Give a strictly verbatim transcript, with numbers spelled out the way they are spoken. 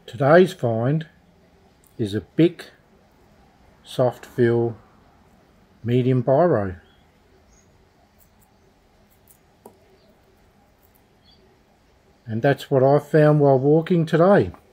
Today's find is a Bic Soft Feel medium Biro. And that's what I found while walking today.